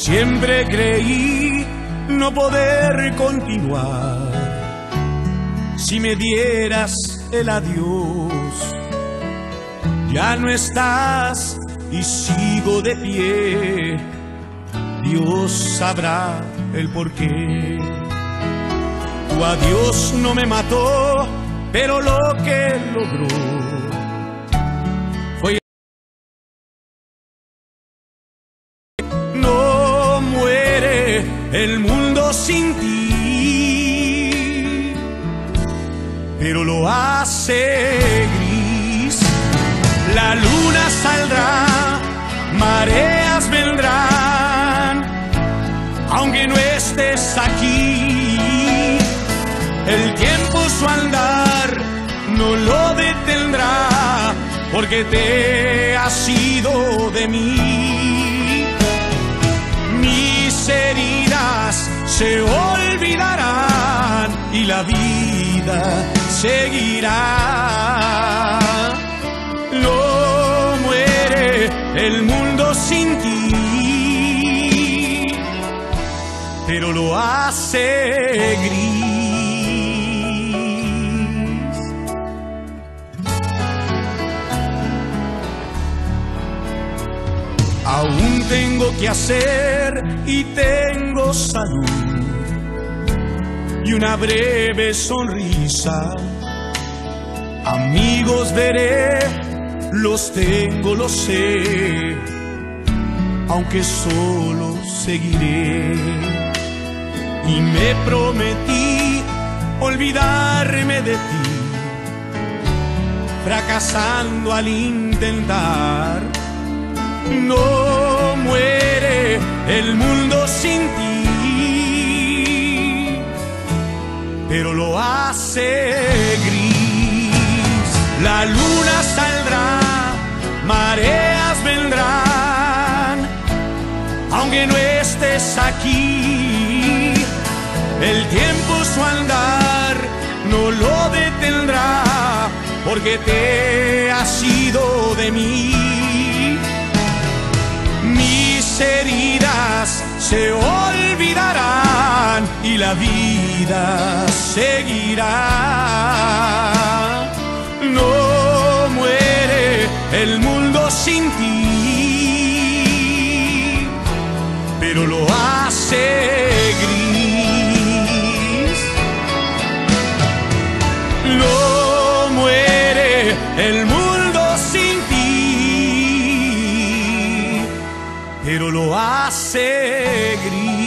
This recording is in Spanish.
Siempre creí no poder continuar si me dieras el adiós. Ya no estás y sigo de pie. Dios sabrá el porqué. Tu adiós no me mató, pero lo que logró fue... No muere el mundo sin ti, pero lo hace gris. La luna saldrá, mareas vendrán, aunque no estés aquí. El tiempo su andar no lo detendrá, porque te has ido de mí. Mis heridas se olvidarán y la vida seguirá. No muere el mundo sin ti, pero lo hace gris. Aún tengo que hacer y tengo salud y una breve sonrisa. Amigos veré, los tengo, lo sé, aunque solo seguiré. Y me prometí olvidarme de ti, fracasando al intentar. No muere el mundo sin ti, pero lo hace gris. La luna saldrá, mareas vendrán, aunque no estés aquí. El tiempo su andar no lo detendrá, porque te has ido de mí. Mis heridas se olvidarán y la vida seguirá. No muere el mundo sin ti, pero lo hace gris. No muere el mundo sin ti, pero lo hace gris.